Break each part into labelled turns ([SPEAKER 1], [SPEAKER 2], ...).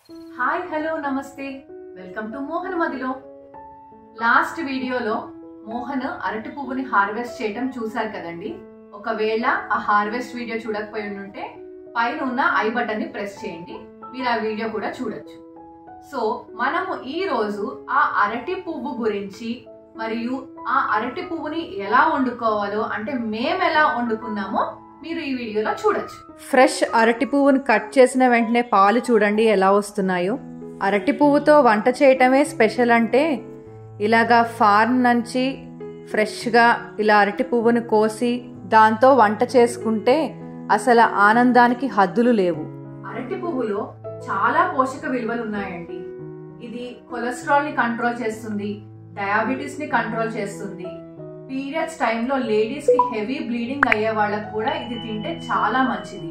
[SPEAKER 1] Hi hello నమస్తే welcome to Mohan మదిలో. Last వీడియోలో మోహన్ అరటి పువ్వుని హార్వెస్ట్ చేయటం చూసారు కదండి. ఒకవేళ ఆ హార్వెస్ట్ వీడియో చూడకపోయి ఉంటే పైన ఉన్న ఐ బటన్ ని ప్రెస్ చేయండి, మీరు ఆ వీడియో కూడా చూడొచ్చు. సో మనము ఈ రోజు ఆ అరటి పువ్వు గురించి మరియు ఆ అరటి పువ్వుని ఎలా వండుకోవాలో, అంటే మేము ఎలా వండుకున్నామో మీరు ఈ వీడియోలో చూడొచ్చు.
[SPEAKER 2] ఫ్రెష్ అరటి పువ్వుని కట్ చేసిన వెంటనే పాలు చూడండి ఎలా వస్తున్నాయో. అరటి పువ్వుతో వంట చేయటమే స్పెషల్. అంటే ఇలాగా ఫార్మ్ నుంచి ఫ్రెష్గా ఇలా అరటి పువ్వుని కోసి దాంతో వంట చేసుకుంటే అసలు ఆనందానికి హద్దులు లేవు.
[SPEAKER 1] అరటి పువ్వులో చాలా పోషక విలువలు ఉన్నాయండి. ఇది కొలెస్ట్రాల్ ని కంట్రోల్ చేస్తుంది, డయాబెటీస్ ని కంట్రోల్ చేస్తుంది. పీరియడ్స్ టైంలో లేడీస్ కి హెవీ బ్లీడింగ్ అయ్యే వాళ్ళకు కూడా ఇది తింటే చాలా మంచిది.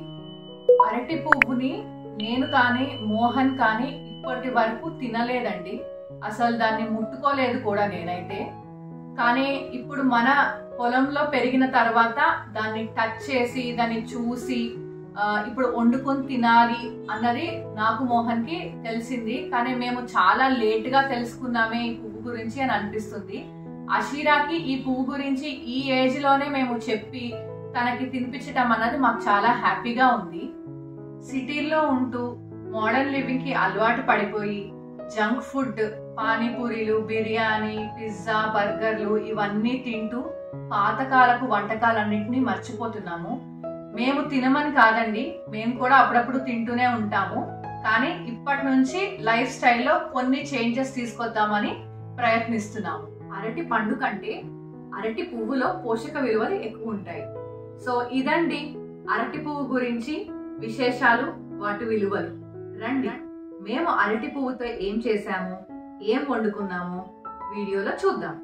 [SPEAKER 1] అరటి పువ్వుని నేను కానీ మోహన్ కానీ ఇప్పటి వరకు తినలేదండి, అసలు దాన్ని ముట్టుకోలేదు కూడా నేనైతే. కానీ ఇప్పుడు మన పొలంలో పెరిగిన తర్వాత దాన్ని టచ్ చేసి దాన్ని చూసి ఇప్పుడు వండుకొని తినాలి అన్నది నాకు మోహన్ కి తెలిసింది. కానీ మేము చాలా లేట్ గా తెలుసుకున్నామే ఈ పువ్వు గురించి అని అనిపిస్తుంది. అషీరాకి ఈ పువ్వు గురించి ఈ ఏజ్ లోనే మేము చెప్పి తనకి తినిపించటం అన్నది మాకు చాలా హ్యాపీగా ఉంది. సిటీల్లో ఉంటూ మోడర్న్ లివింగ్ కి అలవాటు పడిపోయి జంక్ ఫుడ్, పానీపూరీలు, బిర్యానీ, పిజ్జా, బర్గర్లు ఇవన్నీ తింటూ పాతకాలపు వంటకాలన్నింటినీ మర్చిపోతున్నాము. మేము తినమని కాదండి, మేము కూడా అప్పుడప్పుడు తింటూనే ఉంటాము. కానీ ఇప్పటి నుంచి లైఫ్ స్టైల్లో కొన్ని చేంజెస్ తీసుకొద్దామని ప్రయత్నిస్తున్నాము. అరటి పండు కంటే అరటి పువ్వులో పోషక విలువలు ఎక్కువ ఉంటాయి. సో ఇదండి అరటి పువ్వు గురించి విశేషాలు, వాటి విలువలు. రండి మేము అరటి పువ్వుతో ఏం చేసాము, ఏం వండుకున్నాము వీడియోలో చూద్దాం.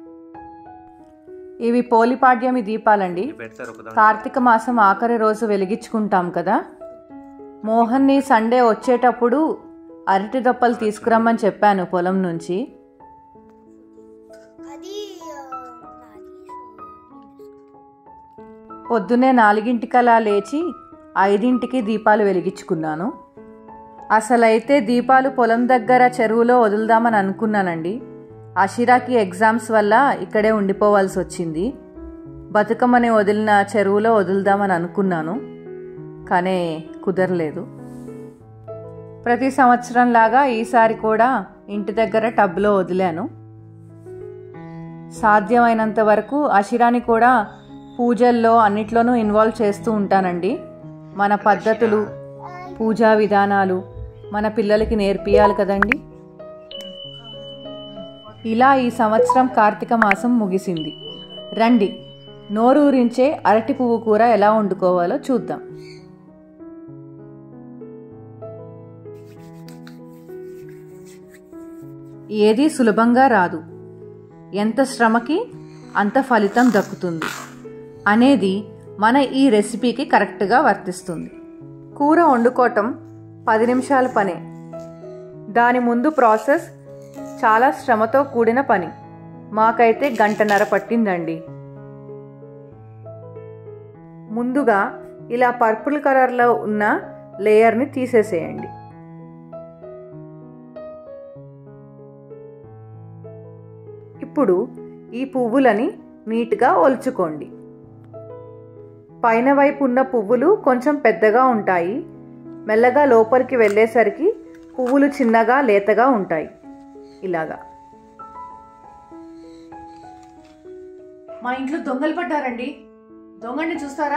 [SPEAKER 2] ఇవి పోలిపాడ్యమి దీపాలండి. కార్తీక మాసం ఆఖరి రోజు వెలిగించుకుంటాం కదా. మోహన్ని సండే వచ్చేటప్పుడు అరటి దొప్పలు తీసుకురమ్మని చెప్పాను పొలం నుంచి. పొద్దున్నే 4 లేచి 5 దీపాలు వెలిగించుకున్నాను. అసలైతే దీపాలు పొలం దగ్గర చెరువులో వదులుదామని అనుకున్నానండి. అషిరాకి ఎగ్జామ్స్ వల్ల ఇక్కడే ఉండిపోవాల్సి వచ్చింది. బతుకమ్మని వదిలిన చెరువులో వదులుదామని అనుకున్నాను, కానీ కుదరలేదు. ప్రతి సంవత్సరంలాగా ఈసారి కూడా ఇంటి దగ్గర టబ్లో వదిలాను. సాధ్యమైనంత వరకు అషిరాని కూడా పూజల్లో అన్నిట్లోనూ ఇన్వాల్వ్ చేస్తూ ఉంటానండి. మన పద్ధతులు, పూజా విధానాలు మన పిల్లలకి నేర్పియాలి కదండి. ఇలా ఈ సంవత్సరం కార్తీక మాసం ముగిసింది. రండి నోరూరించే అరటి పువ్వు కూర ఎలా వండుకోవాలో చూద్దాం. ఏదీ సులభంగా రాదు, ఎంత శ్రమకి అంత ఫలితం దక్కుతుంది అనేది మన ఈ రెసిపీకి కరెక్ట్గా వర్తిస్తుంది. కూర వండుకోవటం 10 నిమిషాల పనే. దాని ముందు ప్రాసెస్ చాలా శ్రమతో కూడిన పని. మాకైతే 1.5 గంట పట్టిందండి. ముందుగా ఇలా పర్పుల్ కలర్లో ఉన్న లేయర్ని తీసేసేయండి. ఇప్పుడు ఈ పువ్వులని నీట్గా ఒలుచుకోండి. పైన వైపు ఉన్న పువ్వులు కొంచెం పెద్దగా ఉంటాయి. మెల్లగా లోపలికి వెళ్ళేసరికి పువ్వులు చిన్నగా లేతగా ఉంటాయి. ఇలాగా.
[SPEAKER 1] మా ఇంట్లో దొంగలు పడ్డారండి. దొంగని చూస్తారా?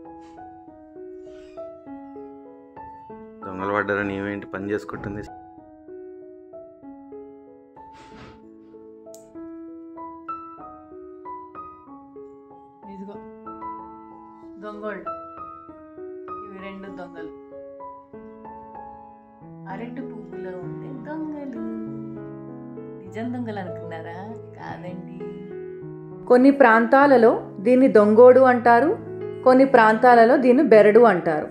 [SPEAKER 3] దొంగలు పడ్డారని ఏమేంటి పని చేసుకుంటుంది?
[SPEAKER 1] ఇదిగో దొంగోళ్ళు, ఇవి 2 దొంగలు. అరటి పువ్వులో ఉండే దొంగలు. నిజం దొంగలు అనుకున్నారా? కాదండి.
[SPEAKER 2] కొన్ని ప్రాంతాలలో దీన్ని దొంగోడు అంటారు, కొన్ని ప్రాంతాలలో దీన్ని బెరడు అంటారు.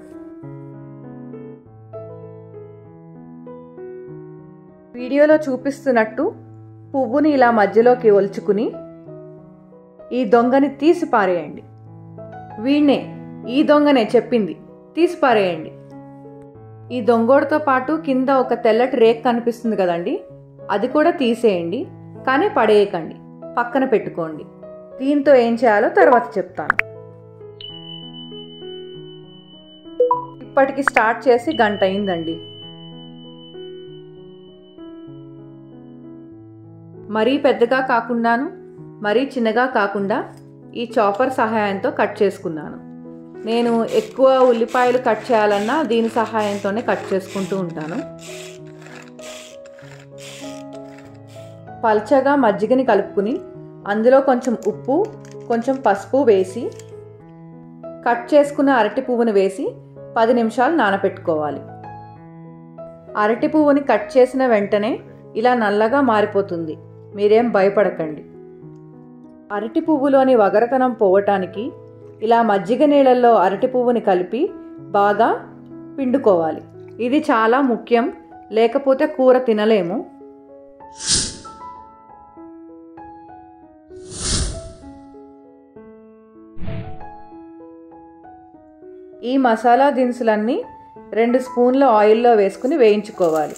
[SPEAKER 2] వీడియోలో చూపిస్తున్నట్టు పువ్వుని ఇలా మధ్యలోకి ఒలుచుకుని ఈ దొంగని తీసి పారేయండి. వీణ్ణే, ఈ దొంగనే చెప్పింది, తీసి పారేయండి. ఈ దొంగోడుతో పాటు కింద ఒక తెల్లటి రేక్ కనిపిస్తుంది కదండి, అది కూడా తీసేయండి. కానీ పడేయకండి, పక్కన పెట్టుకోండి. దీంతో ఏం చేయాలో తర్వాత చెప్తాను. ఇప్పటికి స్టార్ట్ చేసి గంట అయిందండి. మరీ పెద్దగా కాకుండాను మరీ చిన్నగా కాకుండా ఈ చాపర్ సహాయంతో కట్ చేసుకున్నాను. నేను ఎక్కువ ఉల్లిపాయలు కట్ చేయాలన్నా దీని సహాయంతోనే కట్ చేసుకుంటూ ఉంటాను. పల్చగా మజ్జిగని కలుపుకుని అందులో కొంచెం ఉప్పు, కొంచెం పసుపు వేసి కట్ చేసుకున్న అరటి పువ్వును వేసి 10 నిమిషాలు నానబెట్టుకోవాలి. అరటి పువ్వుని కట్ చేసిన వెంటనే ఇలా నల్లగా మారిపోతుంది. మీరేం భయపడకండి. అరటి పువ్వులోని వగరతనం పోవటానికి ఇలా మజ్జిగ నీళ్ళల్లో అరటి పువ్వుని కలిపి బాగా పిండుకోవాలి. ఇది చాలా ముఖ్యం, లేకపోతే కూర తినలేము. ఈ మసాలా దినుసులన్నీ 2 స్పూన్ల ఆయిల్లో వేసుకుని వేయించుకోవాలి.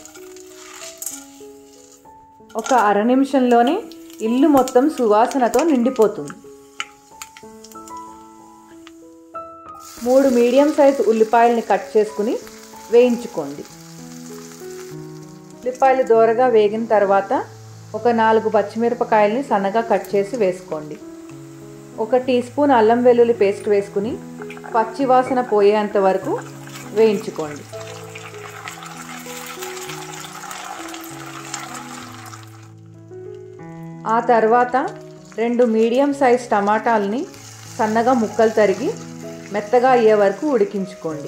[SPEAKER 2] ఒక అర నిమిషంలోనే ఇల్లు మొత్తం సువాసనతో నిండిపోతుంది. 3 మీడియం సైజు ఉల్లిపాయలని కట్ చేసుకుని వేయించుకోండి. ఉల్లిపాయలు దోరగా వేగిన తర్వాత ఒక 4 పచ్చిమిరపకాయలని సన్నగా కట్ చేసి వేసుకోండి. 1 టీ స్పూన్ అల్లం వెల్లుల్లి పేస్ట్ వేసుకుని పచ్చి వాసన పోయేంత వరకు వేయించుకోండి. ఆ తర్వాత 2 మీడియం సైజ్ టమాటాలని సన్నగా ముక్కలు తరిగి మెత్తగా అయ్యే వరకు ఉడికించుకోండి.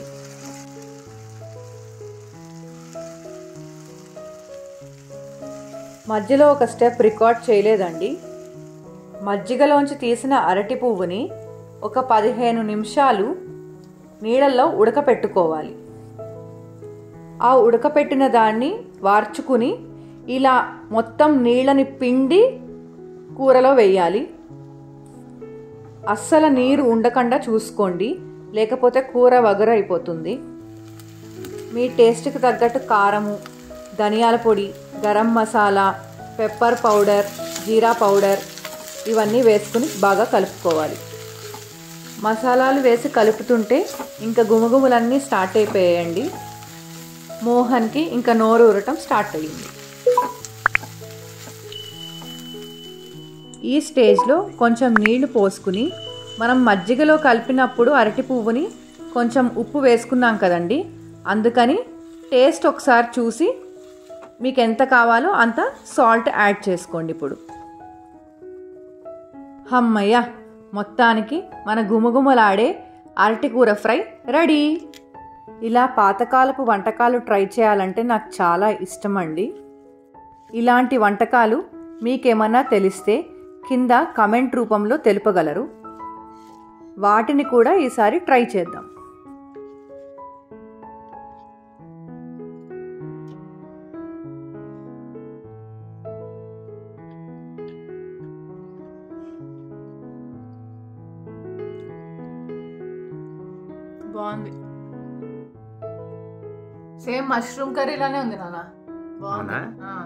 [SPEAKER 2] మధ్యలో ఒక స్టెప్ రికార్డ్ చేయలేదండి. మజ్జిగలోంచి తీసిన అరటి పువ్వుని ఒక 15 నిమిషాలు నీళ్ళల్లో ఉడకపెట్టుకోవాలి. ఆ ఉడకపెట్టిన దాన్ని వార్చుకుని ఇలా మొత్తం నీళ్ళని పిండి కూరలో వేయాలి. అస్సలు నీరు ఉండకుండా చూసుకోండి, లేకపోతే కూర వగరు అయిపోతుంది. మీ టేస్ట్కి తగ్గట్టు కారము, ధనియాల పొడి, గరం మసాలా, పెప్పర్ పౌడర్, జీరా పౌడర్ ఇవన్నీ వేసుకుని బాగా కలుపుకోవాలి. మసాలాలు వేసి కలుపుతుంటే ఇంకా గుమగుమలన్నీ స్టార్ట్ అయిపోయాయండి. మోహన్కి ఇంకా నోరు ఊరటం స్టార్ట్ అయ్యింది. ఈ స్టేజ్లో కొంచెం నీళ్లు పోసుకుని మనం మజ్జిగలో కలిపినప్పుడు అరటి పువ్వుని కొంచెం ఉప్పు వేసుకున్నాం కదండి, అందుకని టేస్ట్ ఒకసారి చూసి మీకు ఎంత కావాలో అంత సాల్ట్ యాడ్ చేసుకోండి. ఇప్పుడు హమ్మయ్య, మొత్తానికి మన గుమగుమలాడే అరటి కూర ఫ్రై రెడీ. ఇలా పాతకాలపు వంటకాలు ట్రై చేయాలంటే నాకు చాలా ఇష్టం అండి. ఇలాంటి వంటకాలు మీకేమన్నా తెలిస్తే కింద కమెంట్ రూపంలో తెలుపగలరు. వాటిని కూడా ఈసారి ట్రై చేద్దాం.
[SPEAKER 1] బాగుంది. సేమ్ మష్రూమ్ కర్రీలానే ఉంది నాన్న. బాగుంది.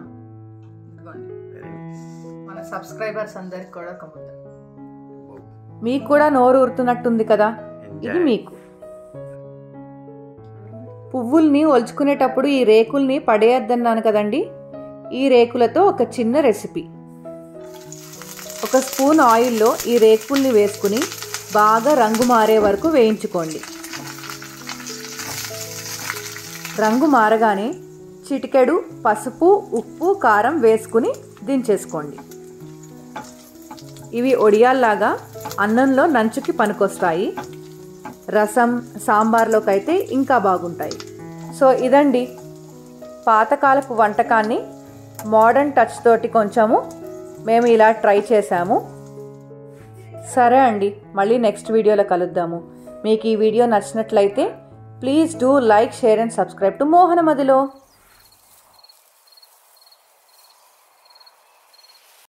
[SPEAKER 1] మన సబ్స్క్రైబర్స్ అందరికి కూడా ఒక ముద్ద.
[SPEAKER 2] మీకు కూడా నోరు ఊరుతున్నట్టుంది కదా. ఇది మీకు. పువ్వుల్ని ఒలుచుకునేటప్పుడు ఈ రేకుల్ని పడేయద్దన్నాను కదండి. ఈ రేకులతో ఒక చిన్న రెసిపీ. 1 స్పూన్ ఆయిల్లో ఈ రేకుల్ని వేసుకుని బాగా రంగు మారే వరకు వేయించుకోండి. రంగు మారగానే చిటికెడు పసుపు, ఉప్పు, కారం వేసుకుని దించేసుకోండి. ఇవి ఒడియాల్లాగా అన్నంలో నంచుకి పనికొస్తాయి. రసం, సాంబార్లోకి అయితే ఇంకా బాగుంటాయి. సో ఇదండి పాతకాలపు వంటకాన్ని మోడర్న్ టచ్ తోటి కొంచెము మేము ఇలా ట్రై చేశాము. సరే అండి, మళ్ళీ నెక్స్ట్ వీడియోలో కలుద్దాము. మీకు ఈ వీడియో నచ్చినట్లయితే please do like, share and subscribe to Mohana మదిలో.